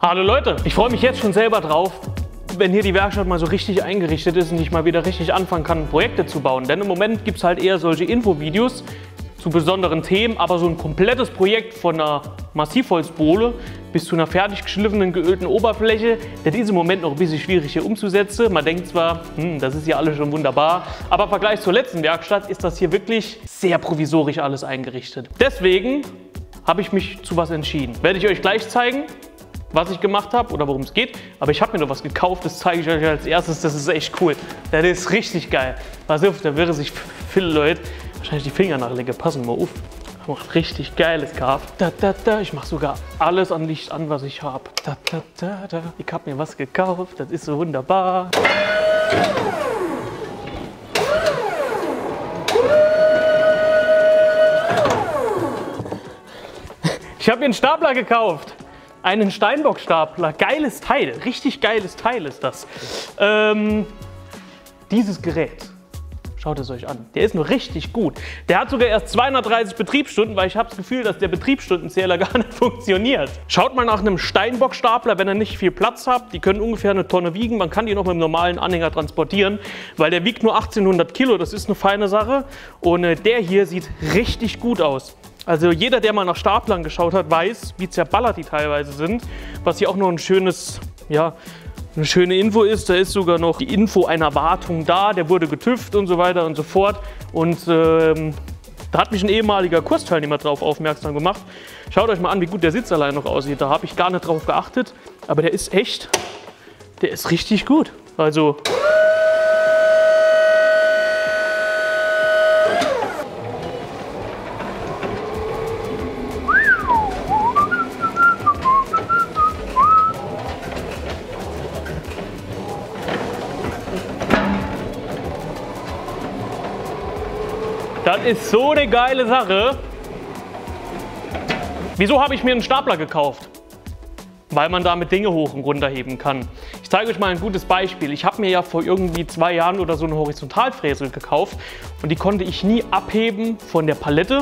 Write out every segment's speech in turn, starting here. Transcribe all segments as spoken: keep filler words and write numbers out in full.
Hallo Leute, ich freue mich jetzt schon selber drauf, wenn hier die Werkstatt mal so richtig eingerichtet ist und ich mal wieder richtig anfangen kann, Projekte zu bauen. Denn im Moment gibt es halt eher solche Infovideos zu besonderen Themen, aber so ein komplettes Projekt von einer Massivholzbohle bis zu einer fertig geschliffenen, geölten Oberfläche, das ist im Moment noch ein bisschen schwierig hier umzusetzen. Man denkt zwar, hm, das ist ja alles schon wunderbar, aber im Vergleich zur letzten Werkstatt ist das hier wirklich sehr provisorisch alles eingerichtet. Deswegen habe ich mich zu was entschieden. Werde ich euch gleich zeigen, was ich gemacht habe oder worum es geht. Aber ich habe mir noch was gekauft, das zeige ich euch als erstes. Das ist echt cool. Das ist richtig geil. Pass auf, da wäre sich viele Leute wahrscheinlich die Fingernägel passen. Mal auf. Das macht richtig geiles Kaf. Da, da, da. Ich mache sogar alles an Licht an, was ich habe. Da, da, da, da. Ich habe mir was gekauft. Das ist so wunderbar. Ich habe mir einen Stapler gekauft. Einen Steinbock-Stapler. Geiles Teil. Richtig geiles Teil ist das. Ähm, dieses Gerät. Schaut es euch an. Der ist nur richtig gut. Der hat sogar erst zweihundertdreißig Betriebsstunden, weil ich habe das Gefühl, dass der Betriebsstundenzähler gar nicht funktioniert. Schaut mal nach einem Steinbock-Stapler, wenn ihr nicht viel Platz habt. Die können ungefähr eine Tonne wiegen. Man kann die noch mit einem normalen Anhänger transportieren, weil der wiegt nur achtzehnhundert Kilo. Das ist eine feine Sache. Und äh, der hier sieht richtig gut aus. Also jeder, der mal nach Staplern geschaut hat, weiß, wie zerballert die teilweise sind. Was hier auch noch ein schönes, ja, eine schöne Info ist, da ist sogar noch die Info einer Wartung da, der wurde getüft und so weiter und so fort. Und ähm, da hat mich ein ehemaliger Kursteilnehmer drauf aufmerksam gemacht. Schaut euch mal an, wie gut der Sitz allein noch aussieht. Da habe ich gar nicht drauf geachtet, aber der ist echt, der ist richtig gut. Also das ist so eine geile Sache. Wieso habe ich mir einen Stapler gekauft? Weil man damit Dinge hoch und runter heben kann. Ich zeige euch mal ein gutes Beispiel. Ich habe mir ja vor irgendwie zwei Jahren oder so eine Horizontalfräse gekauft und die konnte ich nie abheben von der Palette,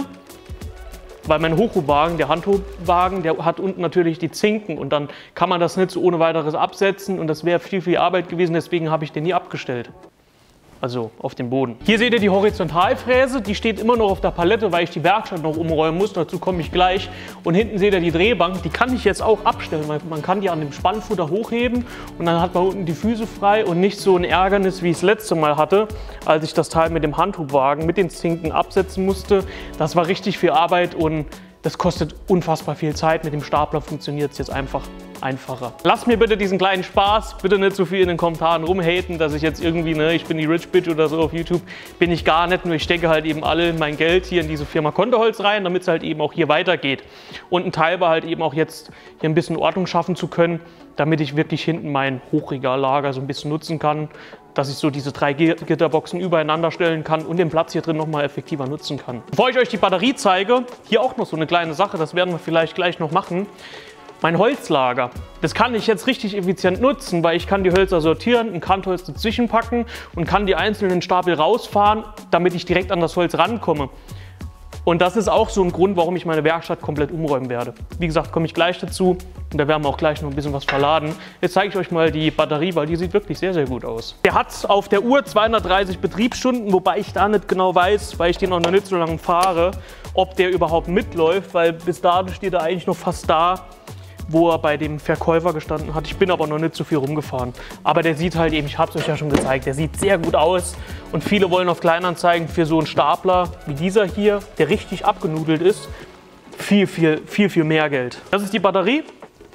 weil mein Hochhubwagen, der Handhubwagen, der hat unten natürlich die Zinken und dann kann man das nicht so ohne weiteres absetzen und das wäre viel, viel Arbeit gewesen, deswegen habe ich den nie abgestellt. Also auf dem Boden. Hier seht ihr die Horizontalfräse, die steht immer noch auf der Palette, weil ich die Werkstatt noch umräumen muss, dazu komme ich gleich. Und hinten seht ihr die Drehbank, die kann ich jetzt auch abstellen, weil man kann die an dem Spannfutter hochheben und dann hat man unten die Füße frei und nicht so ein Ärgernis, wie ich es letzte Mal hatte, als ich das Teil mit dem Handhubwagen, mit den Zinken absetzen musste. Das war richtig viel Arbeit und das kostet unfassbar viel Zeit. Mit dem Stapler funktioniert es jetzt einfach einfacher. Lasst mir bitte diesen kleinen Spaß, bitte nicht so viel in den Kommentaren rumhaten, dass ich jetzt irgendwie, ne, ich bin die Rich Bitch oder so auf YouTube, bin ich gar nicht, nur ich stecke halt eben alle mein Geld hier in diese Firma Konterholz rein, damit es halt eben auch hier weitergeht. Und ein Teil war halt eben auch jetzt hier ein bisschen Ordnung schaffen zu können, damit ich wirklich hinten mein Hochregallager so ein bisschen nutzen kann, dass ich so diese drei Gitterboxen übereinander stellen kann und den Platz hier drin nochmal effektiver nutzen kann. Bevor ich euch die Batterie zeige, hier auch noch so eine kleine Sache, das werden wir vielleicht gleich noch machen. Mein Holzlager, das kann ich jetzt richtig effizient nutzen, weil ich kann die Hölzer sortieren, ein Kantholz dazwischen packen und kann die einzelnen Stapel rausfahren, damit ich direkt an das Holz rankomme. Und das ist auch so ein Grund, warum ich meine Werkstatt komplett umräumen werde. Wie gesagt, komme ich gleich dazu und da werden wir auch gleich noch ein bisschen was verladen. Jetzt zeige ich euch mal die Batterie, weil die sieht wirklich sehr, sehr gut aus. Der hat auf der Uhr zweihundertdreißig Betriebsstunden, wobei ich da nicht genau weiß, weil ich den noch nicht so lange fahre, ob der überhaupt mitläuft, weil bis dato steht er eigentlich noch fast da, wo er bei dem Verkäufer gestanden hat. Ich bin aber noch nicht so viel rumgefahren. Aber der sieht halt eben, ich habe es euch ja schon gezeigt, der sieht sehr gut aus. Und viele wollen auf Kleinanzeigen für so einen Stapler wie dieser hier, der richtig abgenudelt ist, viel, viel, viel, viel mehr Geld. Das ist die Batterie.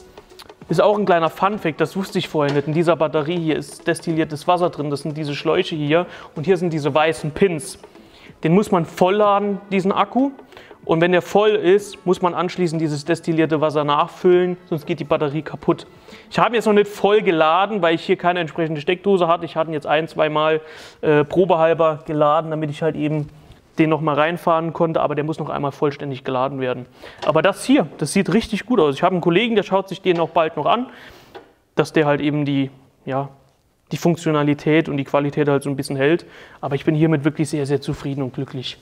Ist auch ein kleiner Funfact, das wusste ich vorher nicht. In dieser Batterie hier ist destilliertes Wasser drin. Das sind diese Schläuche hier. Und hier sind diese weißen Pins. Den muss man vollladen, diesen Akku. Und wenn der voll ist, muss man anschließend dieses destillierte Wasser nachfüllen, sonst geht die Batterie kaputt. Ich habe jetzt noch nicht voll geladen, weil ich hier keine entsprechende Steckdose hatte. Ich hatte ihn jetzt ein, zwei Mal äh, probehalber geladen, damit ich halt eben den noch mal reinfahren konnte, aber der muss noch einmal vollständig geladen werden. Aber das hier, das sieht richtig gut aus. Ich habe einen Kollegen, der schaut sich den auch bald noch an, dass der halt eben die, ja, die Funktionalität und die Qualität halt so ein bisschen hält. Aber ich bin hiermit wirklich sehr, sehr zufrieden und glücklich.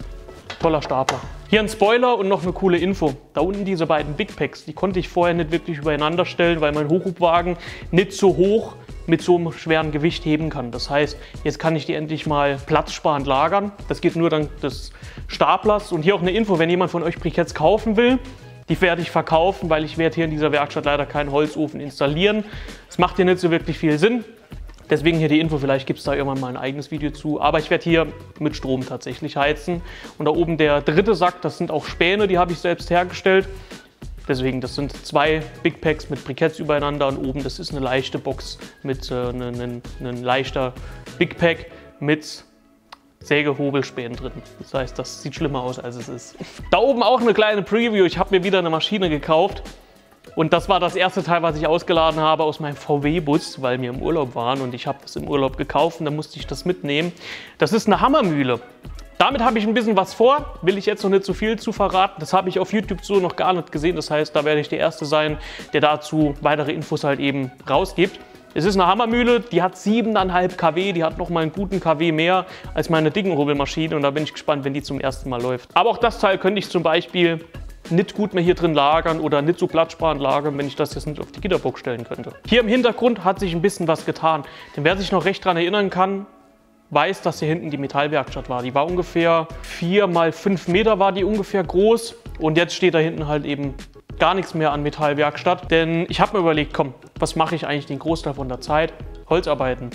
Toller Stapler. Hier ein Spoiler und noch eine coole Info. Da unten diese beiden Big Packs, die konnte ich vorher nicht wirklich übereinander stellen, weil mein Hochhubwagen nicht so hoch mit so einem schweren Gewicht heben kann. Das heißt, jetzt kann ich die endlich mal platzsparend lagern. Das geht nur dank des Staplers. Und hier auch eine Info, wenn jemand von euch Briketts kaufen will, die werde ich verkaufen, weil ich werde hier in dieser Werkstatt leider keinen Holzofen installieren. Das macht hier nicht so wirklich viel Sinn. Deswegen hier die Info, vielleicht gibt es da irgendwann mal ein eigenes Video zu. Aber ich werde hier mit Strom tatsächlich heizen. Und da oben der dritte Sack, das sind auch Späne, die habe ich selbst hergestellt. Deswegen, das sind zwei Big Packs mit Briketts übereinander und oben, das ist eine leichte Box mit äh, ein leichter Big Pack mit Sägehobelspänen drin. Das heißt, das sieht schlimmer aus, als es ist. Da oben auch eine kleine Preview. Ich habe mir wieder eine Maschine gekauft. Und das war das erste Teil, was ich ausgeladen habe aus meinem V W-Bus, weil wir im Urlaub waren und ich habe das im Urlaub gekauft und dann musste ich das mitnehmen. Das ist eine Hammermühle. Damit habe ich ein bisschen was vor, will ich jetzt noch nicht so viel zu verraten. Das habe ich auf YouTube so noch gar nicht gesehen. Das heißt, da werde ich der Erste sein, der dazu weitere Infos halt eben rausgibt. Es ist eine Hammermühle, die hat sieben Komma fünf Kilowatt, die hat noch mal einen guten KW mehr als meine Dingenhobelmaschine und da bin ich gespannt, wenn die zum ersten Mal läuft. Aber auch das Teil könnte ich zum Beispiel nicht gut mehr hier drin lagern oder nicht so platzsparend lagern, wenn ich das jetzt nicht auf die Gitterbox stellen könnte. Hier im Hintergrund hat sich ein bisschen was getan. Denn wer sich noch recht daran erinnern kann, weiß, dass hier hinten die Metallwerkstatt war. Die war ungefähr vier mal fünf Meter war die ungefähr groß und jetzt steht da hinten halt eben gar nichts mehr an Metallwerkstatt. Denn ich habe mir überlegt, komm, was mache ich eigentlich den Großteil von der Zeit? Holzarbeiten.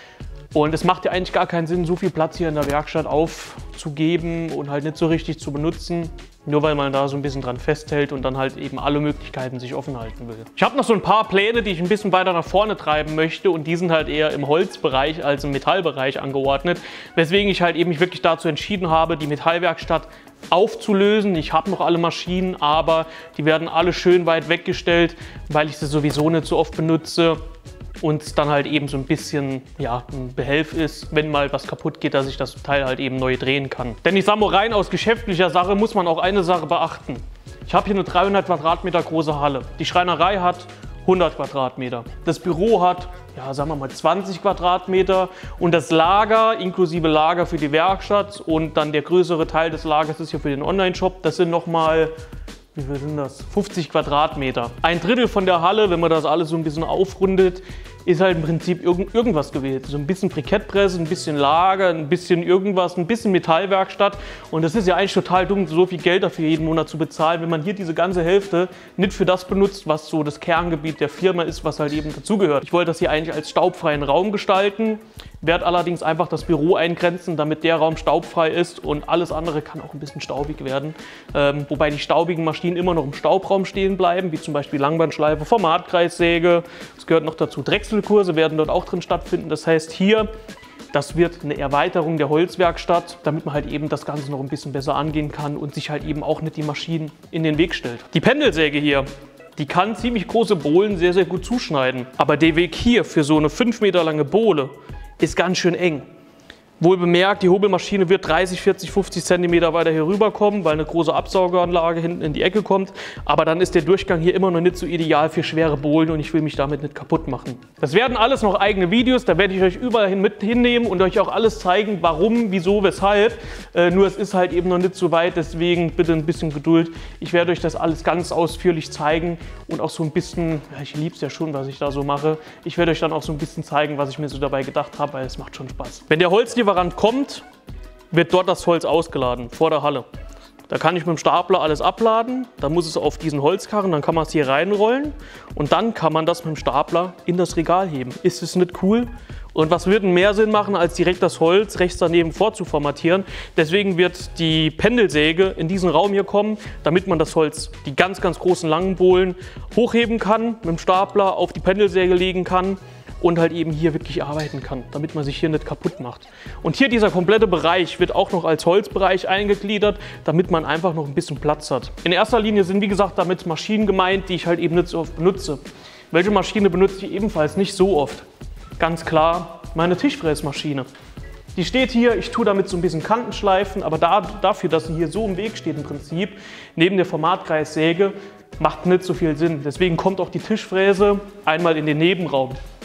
Und es macht ja eigentlich gar keinen Sinn, so viel Platz hier in der Werkstatt aufzugeben und halt nicht so richtig zu benutzen, nur weil man da so ein bisschen dran festhält und dann halt eben alle Möglichkeiten sich offen halten will. Ich habe noch so ein paar Pläne, die ich ein bisschen weiter nach vorne treiben möchte und die sind halt eher im Holzbereich als im Metallbereich angeordnet, weswegen ich halt eben mich wirklich dazu entschieden habe, die Metallwerkstatt aufzulösen. Ich habe noch alle Maschinen, aber die werden alle schön weit weggestellt, weil ich sie sowieso nicht so oft benutze. Und dann halt eben so ein bisschen ja, ein Behelf ist, wenn mal was kaputt geht, dass ich das Teil halt eben neu drehen kann. Denn ich sage mal, rein aus geschäftlicher Sache muss man auch eine Sache beachten. Ich habe hier eine dreihundert Quadratmeter große Halle. Die Schreinerei hat hundert Quadratmeter. Das Büro hat, ja, sagen wir mal zwanzig Quadratmeter und das Lager, inklusive Lager für die Werkstatt und dann der größere Teil des Lagers ist hier für den Online-Shop, das sind nochmal, wie viel sind das? fünfzig Quadratmeter. Ein Drittel von der Halle, wenn man das alles so ein bisschen aufrundet, ist halt im Prinzip irgend, irgendwas gewählt. So ein bisschen Brikettpresse, ein bisschen Lager, ein bisschen irgendwas, ein bisschen Metallwerkstatt. Und das ist ja eigentlich total dumm, so viel Geld dafür jeden Monat zu bezahlen, wenn man hier diese ganze Hälfte nicht für das benutzt, was so das Kerngebiet der Firma ist, was halt eben dazugehört. Ich wollte das hier eigentlich als staubfreien Raum gestalten, werde allerdings einfach das Büro eingrenzen, damit der Raum staubfrei ist und alles andere kann auch ein bisschen staubig werden. Ähm, wobei die staubigen Maschinen immer noch im Staubraum stehen bleiben, wie zum Beispiel Langbandschleife, Formatkreissäge. Es gehört noch dazu, Drechselkurse werden dort auch drin stattfinden. Das heißt hier, das wird eine Erweiterung der Holzwerkstatt, damit man halt eben das Ganze noch ein bisschen besser angehen kann und sich halt eben auch nicht die Maschinen in den Weg stellt. Die Pendelsäge hier, die kann ziemlich große Bohlen sehr, sehr gut zuschneiden. Aber der Weg hier für so eine fünf Meter lange Bohle ist ganz schön eng. Wohl bemerkt, die Hobelmaschine wird dreißig, vierzig, fünfzig Zentimeter weiter hier rüber kommen, weil eine große Absaugeranlage hinten in die Ecke kommt. Aber dann ist der Durchgang hier immer noch nicht so ideal für schwere Bohlen und ich will mich damit nicht kaputt machen. Das werden alles noch eigene Videos, da werde ich euch überall hin mit hinnehmen und euch auch alles zeigen, warum, wieso, weshalb. Äh, nur es ist halt eben noch nicht so weit, deswegen bitte ein bisschen Geduld. Ich werde euch das alles ganz ausführlich zeigen und auch so ein bisschen, ja, ich liebe es ja schon, was ich da so mache. Ich werde euch dann auch so ein bisschen zeigen, was ich mir so dabei gedacht habe, weil es macht schon Spaß. Wenn der Holzlieferant kommt, wird dort das Holz ausgeladen, vor der Halle. Da kann ich mit dem Stapler alles abladen, dann muss es auf diesen Holzkarren, dann kann man es hier reinrollen und dann kann man das mit dem Stapler in das Regal heben. Ist es nicht cool? Und was würde mehr Sinn machen, als direkt das Holz rechts daneben vorzuformatieren? Deswegen wird die Pendelsäge in diesen Raum hier kommen, damit man das Holz, die ganz, ganz großen langen Bohlen, hochheben kann, mit dem Stapler auf die Pendelsäge legen kann und halt eben hier wirklich arbeiten kann, damit man sich hier nicht kaputt macht. Und hier dieser komplette Bereich wird auch noch als Holzbereich eingegliedert, damit man einfach noch ein bisschen Platz hat. In erster Linie sind wie gesagt damit Maschinen gemeint, die ich halt eben nicht so oft benutze. Welche Maschine benutze ich ebenfalls nicht so oft? Ganz klar meine Tischfräsmaschine. Die steht hier, ich tue damit so ein bisschen Kanten schleifen, aber da, dafür, dass sie hier so im Weg steht im Prinzip, neben der Formatkreissäge, macht nicht so viel Sinn. Deswegen kommt auch die Tischfräse einmal in den Nebenraum.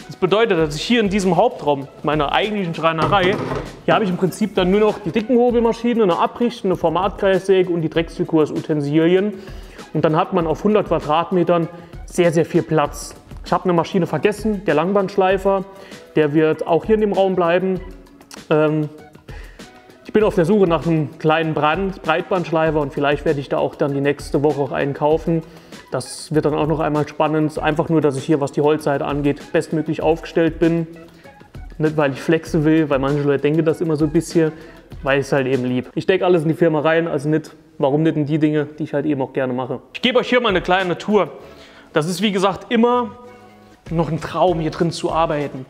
Das bedeutet, dass ich hier in diesem Hauptraum meiner eigentlichen Schreinerei, hier habe ich im Prinzip dann nur noch die dicken Hobelmaschine, eine Abricht, eine Formatkreissäge und die Drechselkursutensilien. Und dann hat man auf hundert Quadratmetern sehr, sehr viel Platz. Ich habe eine Maschine vergessen, der Langbandschleifer, der wird auch hier in dem Raum bleiben. Ähm, ich bin auf der Suche nach einem kleinen Brand Breitbandschleifer und vielleicht werde ich da auch dann die nächste Woche auch einen kaufen. Das wird dann auch noch einmal spannend. Einfach nur, dass ich hier, was die Holzseite angeht, bestmöglich aufgestellt bin. Nicht, weil ich flexen will, weil manche Leute denken das immer so ein bisschen, weil ich es halt eben lieb. Ich stecke alles in die Firma rein, also nicht, warum nicht in die Dinge, die ich halt eben auch gerne mache. Ich gebe euch hier mal eine kleine Tour. Das ist, wie gesagt, immer noch ein Traum, hier drin zu arbeiten.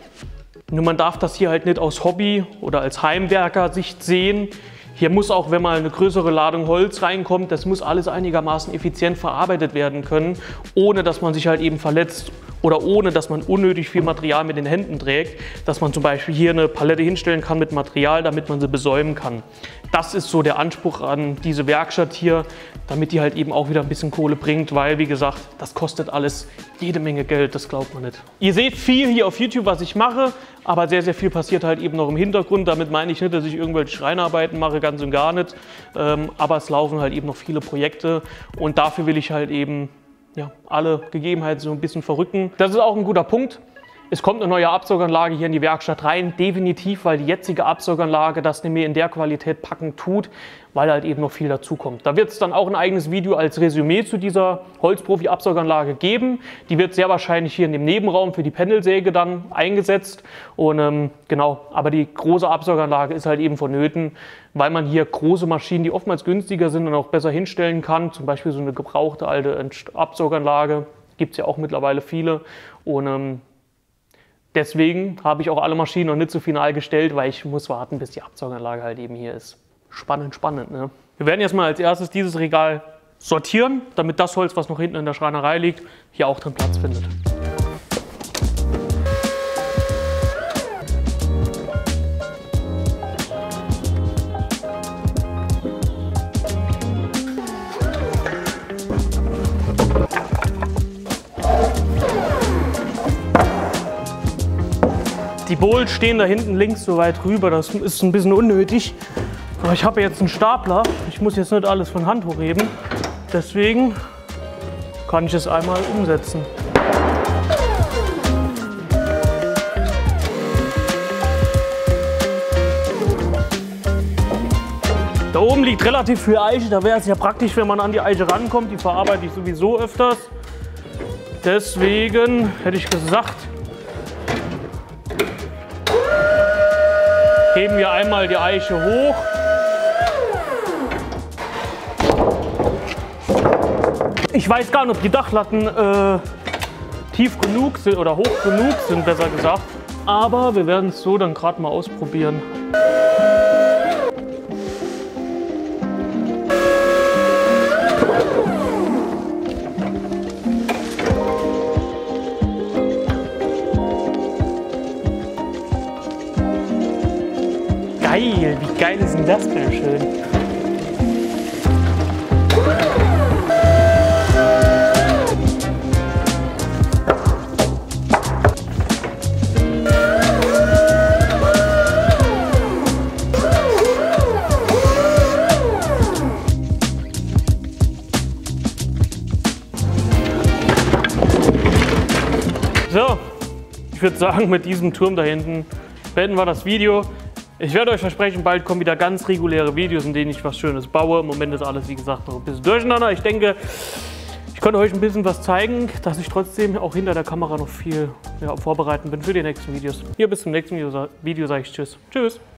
Nur man darf das hier halt nicht aus Hobby- oder als Heimwerker-Sicht sehen. Hier muss auch, wenn mal eine größere Ladung Holz reinkommt, das muss alles einigermaßen effizient verarbeitet werden können, ohne dass man sich halt eben verletzt oder ohne dass man unnötig viel Material mit den Händen trägt, dass man zum Beispiel hier eine Palette hinstellen kann mit Material, damit man sie besäumen kann. Das ist so der Anspruch an diese Werkstatt hier, damit die halt eben auch wieder ein bisschen Kohle bringt, weil, wie gesagt, das kostet alles jede Menge Geld, das glaubt man nicht. Ihr seht viel hier auf YouTube, was ich mache, aber sehr, sehr viel passiert halt eben noch im Hintergrund. Damit meine ich nicht, dass ich irgendwelche Schreinarbeiten mache, ganz und gar nicht, ähm, aber es laufen halt eben noch viele Projekte und dafür will ich halt eben ja, alle Gegebenheiten so ein bisschen verrücken. Das ist auch ein guter Punkt. Es kommt eine neue Absauganlage hier in die Werkstatt rein, definitiv, weil die jetzige Absauganlage das nicht mehr in der Qualität packend tut, weil halt eben noch viel dazu kommt. Da wird es dann auch ein eigenes Video als Resümee zu dieser Holzprofi-Absauganlage geben. Die wird sehr wahrscheinlich hier in dem Nebenraum für die Pendelsäge dann eingesetzt. Und ähm, genau, aber die große Absauganlage ist halt eben vonnöten, weil man hier große Maschinen, die oftmals günstiger sind und auch besser hinstellen kann, zum Beispiel so eine gebrauchte alte Absauganlage, gibt es ja auch mittlerweile viele. Und ähm, deswegen habe ich auch alle Maschinen noch nicht so final gestellt, weil ich muss warten, bis die Absauganlage halt eben hier ist. Spannend, spannend, ne? Wir werden jetzt mal als erstes dieses Regal sortieren, damit das Holz, was noch hinten in der Schreinerei liegt, hier auch drin Platz findet. Die Bowls stehen da hinten links so weit rüber, das ist ein bisschen unnötig. Aber ich habe jetzt einen Stapler, ich muss jetzt nicht alles von Hand hochheben. Deswegen kann ich es einmal umsetzen. Da oben liegt relativ viel Eiche, da wäre es ja praktisch, wenn man an die Eiche rankommt. Die verarbeite ich sowieso öfters. Deswegen hätte ich gesagt, heben wir einmal die Eiche hoch. Ich weiß gar nicht, ob die Dachlatten äh, tief genug sind oder hoch genug sind, besser gesagt. Aber wir werden es so dann gerade mal ausprobieren. Geil, wie geil ist denn das denn schön? So, ich würde sagen, mit diesem Turm da hinten beenden wir das Video. Ich werde euch versprechen, bald kommen wieder ganz reguläre Videos, in denen ich was Schönes baue. Im Moment ist alles, wie gesagt, noch ein bisschen durcheinander. Ich denke, ich konnte euch ein bisschen was zeigen, dass ich trotzdem auch hinter der Kamera noch viel ja, vorbereiten bin für die nächsten Videos. Hier bis zum nächsten Video, Video sage ich Tschüss. Tschüss.